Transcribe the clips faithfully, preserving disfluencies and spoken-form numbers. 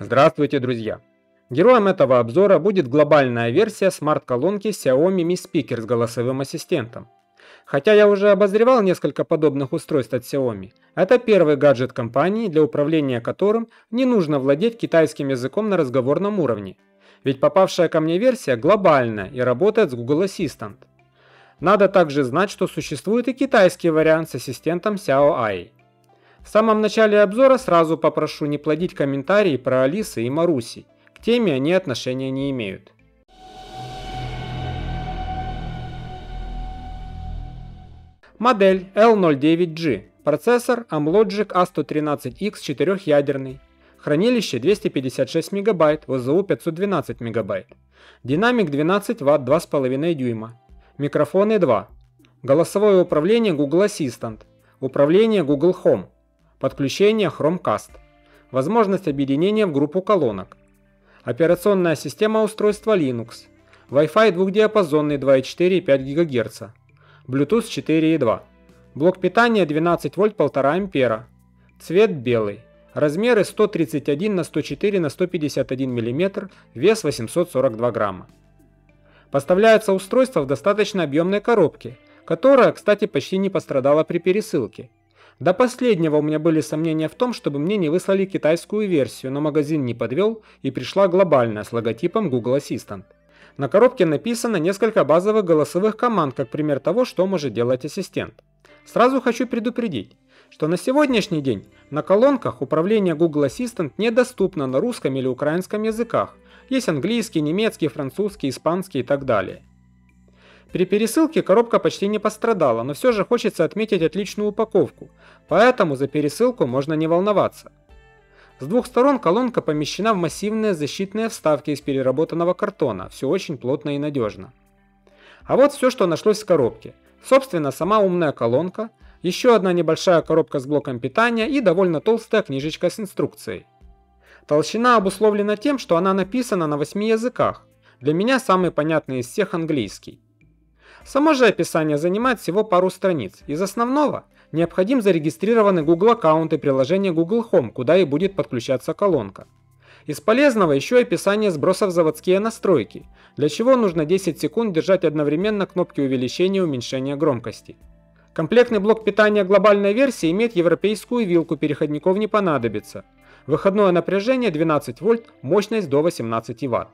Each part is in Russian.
Здравствуйте, друзья! Героем этого обзора будет глобальная версия смарт-колонки Xiaomi Smart Speaker с голосовым ассистентом. Хотя я уже обозревал несколько подобных устройств от Xiaomi, это первый гаджет компании, для управления которым не нужно владеть китайским языком на разговорном уровне. Ведь попавшая ко мне версия глобальная и работает с Google Assistant. Надо также знать, что существует и китайский вариант с ассистентом Xiao Ai. В самом начале обзора сразу попрошу не плодить комментарии про Алисы и Маруси, к теме они отношения не имеют. Модель эл ноль девять джи, процессор Amlogic а сто тринадцать икс четырехъядерный, хранилище двести пятьдесят шесть мегабайт, о зэ у пятьсот двенадцать мегабайт, динамик двенадцать ватт два с половиной дюйма, микрофоны два, голосовое управление Google Assistant, управление Google Home, подключение Chromecast, возможность объединения в группу колонок, операционная система устройства Linux, Wi-Fi двухдиапазонный два и четыре и пять гигагерца, Bluetooth четыре и два, блок питания двенадцать вольт полтора ампера, цвет белый, размеры сто тридцать один на сто четыре на сто пятьдесят один миллиметр, вес восемьсот сорок два грамма. Поставляется устройство в достаточно объемной коробке, которая, кстати, почти не пострадала при пересылке. До последнего у меня были сомнения в том, чтобы мне не выслали китайскую версию, но магазин не подвел и пришла глобальная с логотипом Google Assistant. На коробке написано несколько базовых голосовых команд, как пример того, что может делать ассистент. Сразу хочу предупредить, что на сегодняшний день на колонках управление Google Assistant недоступно на русском или украинском языках. Есть английский, немецкий, французский, испанский и так далее. При пересылке коробка почти не пострадала, но все же хочется отметить отличную упаковку, поэтому за пересылку можно не волноваться. С двух сторон колонка помещена в массивные защитные вставки из переработанного картона, все очень плотно и надежно. А вот все, что нашлось в коробке. Собственно, сама умная колонка, еще одна небольшая коробка с блоком питания и довольно толстая книжечка с инструкцией. Толщина обусловлена тем, что она написана на восьми языках, для меня самый понятный из всех английский. Само же описание занимает всего пару страниц. Из основного необходим зарегистрированный Google аккаунт и приложение Google Home, куда и будет подключаться колонка. Из полезного еще описание сбросов в заводские настройки, для чего нужно десять секунд держать одновременно кнопки увеличения и уменьшения громкости. Комплектный блок питания глобальной версии имеет европейскую вилку, переходников не понадобится. Выходное напряжение двенадцать вольт, мощность до восемнадцати ватт.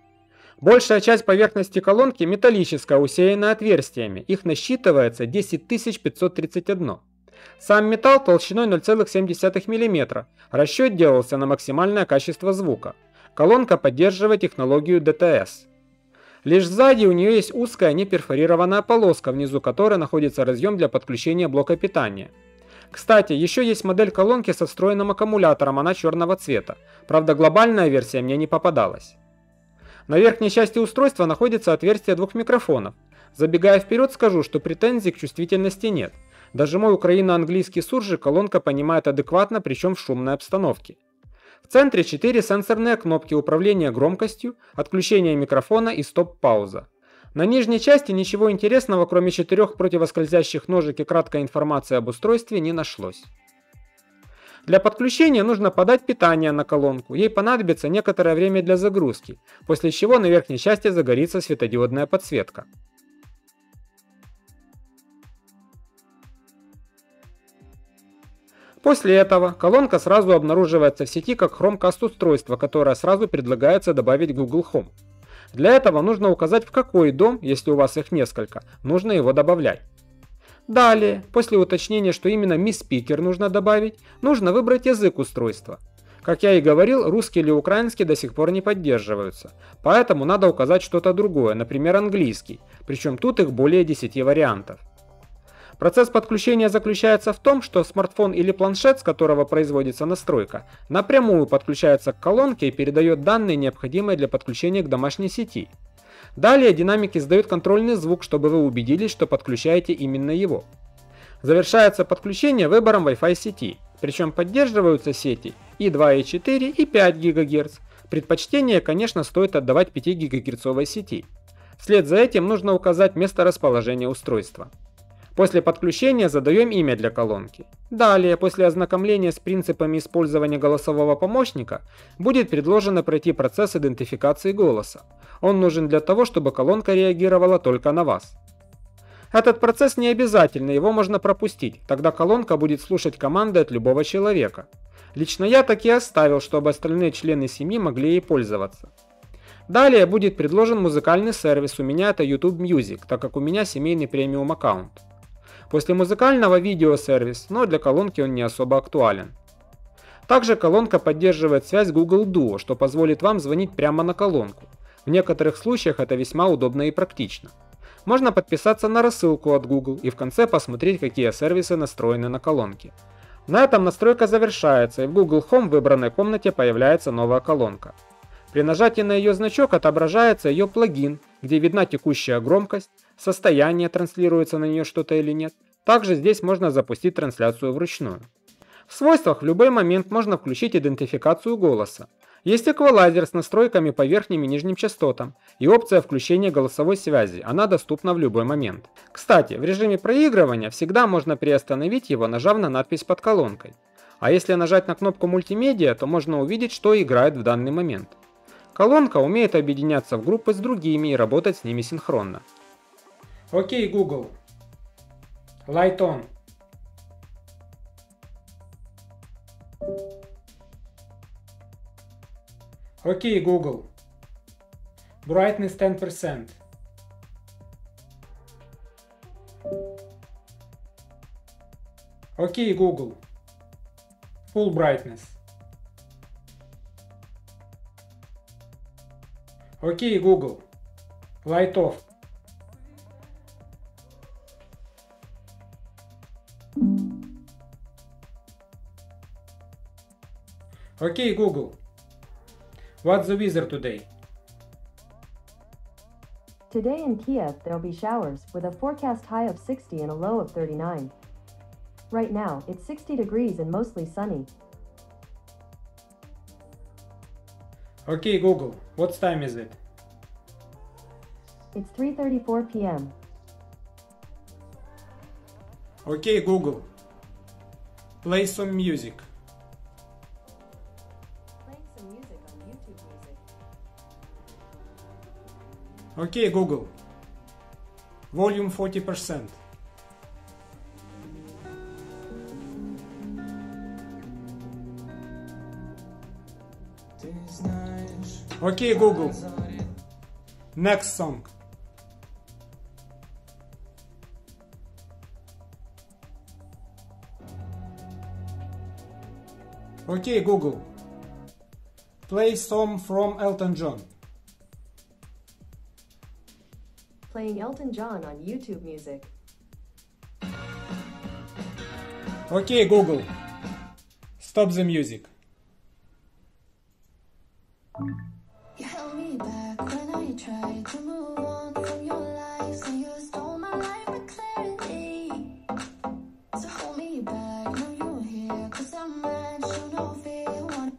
Большая часть поверхности колонки металлическая, усеянная отверстиями, их насчитывается десять тысяч пятьсот тридцать один. Сам металл толщиной ноль целых семь десятых миллиметра, расчет делался на максимальное качество звука. Колонка поддерживает технологию ди ти эс. Лишь сзади у нее есть узкая неперфорированная полоска, внизу которой находится разъем для подключения блока питания. Кстати, еще есть модель колонки со встроенным аккумулятором, она черного цвета, правда глобальная версия мне не попадалась. На верхней части устройства находится отверстие двух микрофонов. Забегая вперед, скажу, что претензий к чувствительности нет. Даже мой украино-английский суржик колонка понимает адекватно, причем в шумной обстановке. В центре четыре сенсорные кнопки управления громкостью, отключения микрофона и стоп-пауза. На нижней части ничего интересного, кроме четырех противоскользящих ножек и краткой информации об устройстве, не нашлось. Для подключения нужно подать питание на колонку, ей понадобится некоторое время для загрузки, после чего на верхней части загорится светодиодная подсветка. После этого колонка сразу обнаруживается в сети как Chromecast устройство, которое сразу предлагается добавить в Google Home. Для этого нужно указать, в какой дом, если у вас их несколько, нужно его добавлять. Далее, после уточнения, что именно Smart Speaker нужно добавить, нужно выбрать язык устройства. Как я и говорил, русский или украинский до сих пор не поддерживаются, поэтому надо указать что-то другое, например английский, причем тут их более десяти вариантов. Процесс подключения заключается в том, что смартфон или планшет, с которого производится настройка, напрямую подключается к колонке и передает данные, необходимые для подключения к домашней сети. Далее динамик издает контрольный звук, чтобы вы убедились, что подключаете именно его. Завершается подключение выбором Wi-Fi сети, причем поддерживаются сети и два и четыре и пять гигагерц. Предпочтение, конечно, стоит отдавать пятигигагерцовой сети. Вслед за этим нужно указать место расположения устройства. После подключения задаем имя для колонки. Далее, после ознакомления с принципами использования голосового помощника, будет предложено пройти процесс идентификации голоса. Он нужен для того, чтобы колонка реагировала только на вас. Этот процесс не обязательный, его можно пропустить, тогда колонка будет слушать команды от любого человека. Лично я так и оставил, чтобы остальные члены семьи могли ей пользоваться. Далее будет предложен музыкальный сервис, у меня это YouTube Music, так как у меня семейный премиум аккаунт. После музыкального видеосервис, но для колонки он не особо актуален. Также колонка поддерживает связь Google Duo, что позволит вам звонить прямо на колонку. В некоторых случаях это весьма удобно и практично. Можно подписаться на рассылку от Google и в конце посмотреть, какие сервисы настроены на колонке. На этом настройка завершается, и в Google Home в выбранной комнате появляется новая колонка. При нажатии на ее значок отображается ее плагин, где видна текущая громкость, состояние, транслируется на нее что-то или нет. Также здесь можно запустить трансляцию вручную. В свойствах в любой момент можно включить идентификацию голоса. Есть эквалайзер с настройками по верхним и нижним частотам и опция включения голосовой связи, она доступна в любой момент. Кстати, в режиме проигрывания всегда можно приостановить его, нажав на надпись под колонкой. А если нажать на кнопку мультимедиа, то можно увидеть, что играет в данный момент. Колонка умеет объединяться в группы с другими и работать с ними синхронно. Окей, Google. Light on. Окей, Google. Brightness ten percent. Окей, Google. Full brightness. Окей, Google. Light off. Окей, Google. What's the weather today? Today in Kiev, there'll be showers, with a forecast high of sixty and a low of thirty-nine. Right now, it's sixty degrees and mostly sunny. Okay, Google, what time is it? It's three thirty-four p m Okay, Google, play some music. Playing some music on YouTube Music. Okay, Google, volume forty percent. Okay, Google, next song. Okay, Google, play song from Elton John. Playing Elton John on YouTube Music. Okay, Google, stop the music. You held me back when I tried to move on from your life, so you stole my life with clarity. So hold me back, know you're here, cause I'm mad, show no fear. Want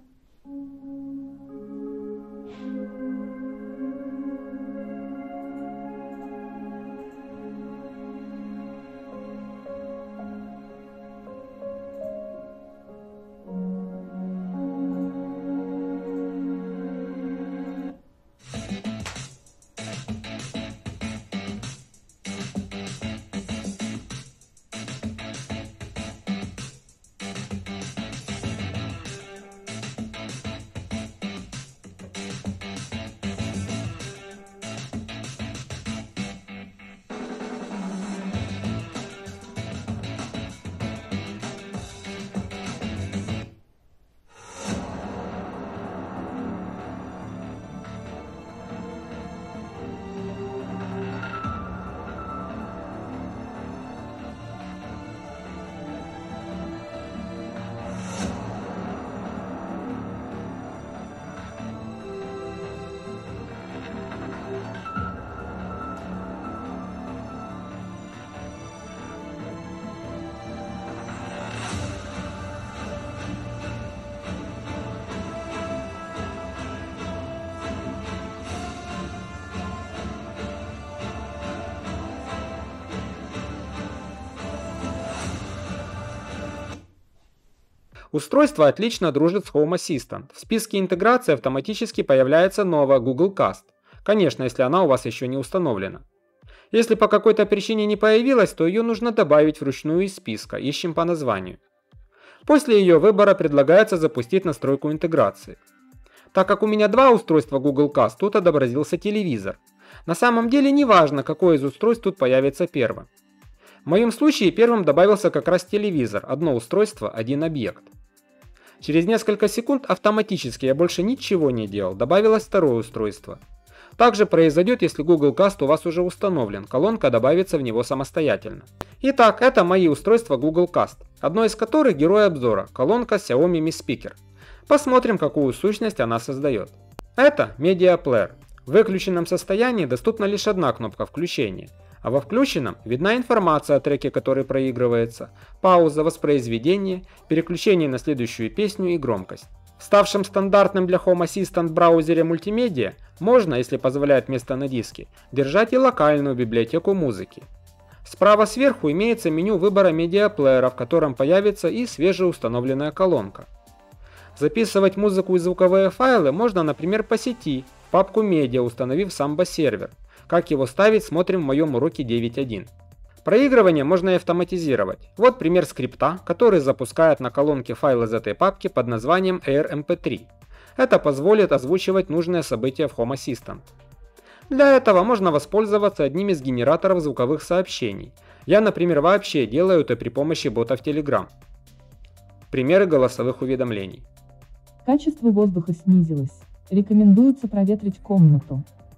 Устройство отлично дружит с Home Assistant. В списке интеграции автоматически появляется новая Google Cast. Конечно, если она у вас еще не установлена. Если по какой-то причине не появилась, то ее нужно добавить вручную из списка, ищем по названию. После ее выбора предлагается запустить настройку интеграции. Так как у меня два устройства Google Cast, тут отобразился телевизор. На самом деле не важно, какое из устройств тут появится первым. В моем случае первым добавился как раз телевизор, одно устройство, один объект. Через несколько секунд автоматически, я больше ничего не делал, добавилось второе устройство. Также произойдет, если Google Cast у вас уже установлен, колонка добавится в него самостоятельно. Итак, это мои устройства Google Cast, одно из которых герой обзора, колонка Xiaomi Speaker. Посмотрим, какую сущность она создает. Это медиаплеер. В выключенном состоянии доступна лишь одна кнопка включения, а во включенном видна информация о треке, который проигрывается, пауза, воспроизведение, переключение на следующую песню и громкость. В ставшем стандартным для Home Assistant браузере мультимедиа можно, если позволяет место на диске, держать и локальную библиотеку музыки. Справа сверху имеется меню выбора медиаплеера, в котором появится и свежеустановленная колонка. Записывать музыку и звуковые файлы можно, например, по сети, в папку медиа, установив самбо-сервер. Как его ставить, смотрим в моем уроке девять точка один. Проигрывание можно и автоматизировать. Вот пример скрипта, который запускает на колонке файл из этой папки под названием эйр эм пи три. Это позволит озвучивать нужные события в Home Assistant. Для этого можно воспользоваться одним из генераторов звуковых сообщений. Я, например, вообще делаю это при помощи ботов Telegram. Примеры голосовых уведомлений. Качество воздуха снизилось. Рекомендуется проветрить комнату.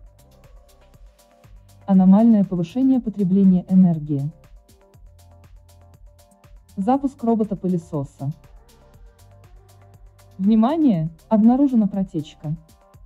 Аномальное повышение потребления энергии. Запуск робота-пылесоса. Внимание! Обнаружена протечка.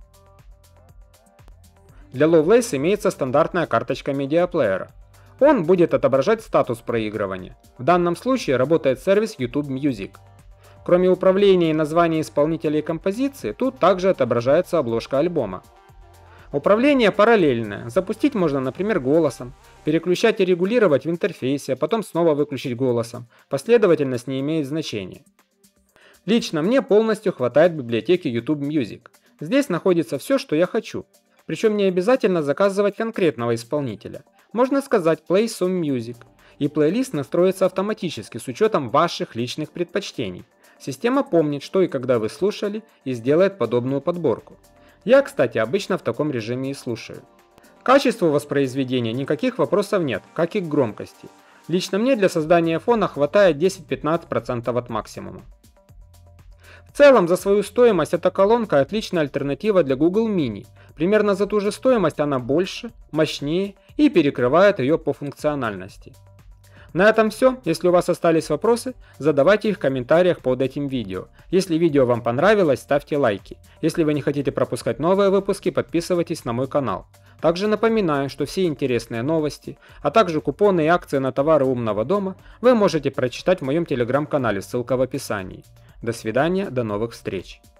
Для Lovelace имеется стандартная карточка медиаплеера. Он будет отображать статус проигрывания. В данном случае работает сервис YouTube Music. Кроме управления и названия исполнителя и композиции, тут также отображается обложка альбома. Управление параллельное. Запустить можно, например, голосом, переключать и регулировать в интерфейсе, а потом снова выключить голосом. Последовательность не имеет значения. Лично мне полностью хватает библиотеки YouTube Music. Здесь находится все, что я хочу. Причем не обязательно заказывать конкретного исполнителя. Можно сказать Play some music, и плейлист настроится автоматически с учетом ваших личных предпочтений. Система помнит, что и когда вы слушали, и сделает подобную подборку. Я, кстати, обычно в таком режиме и слушаю. К качеству воспроизведения никаких вопросов нет, как и к громкости. Лично мне для создания фона хватает десять-пятнадцать процентов от максимума. В целом, за свою стоимость эта колонка отличная альтернатива для Google Mini. Примерно за ту же стоимость она больше, мощнее и перекрывает ее по функциональности. На этом все. Если у вас остались вопросы, задавайте их в комментариях под этим видео. Если видео вам понравилось, ставьте лайки. Если вы не хотите пропускать новые выпуски, подписывайтесь на мой канал. Также напоминаю, что все интересные новости, а также купоны и акции на товары умного дома вы можете прочитать в моем телеграм-канале, ссылка в описании. До свидания, до новых встреч.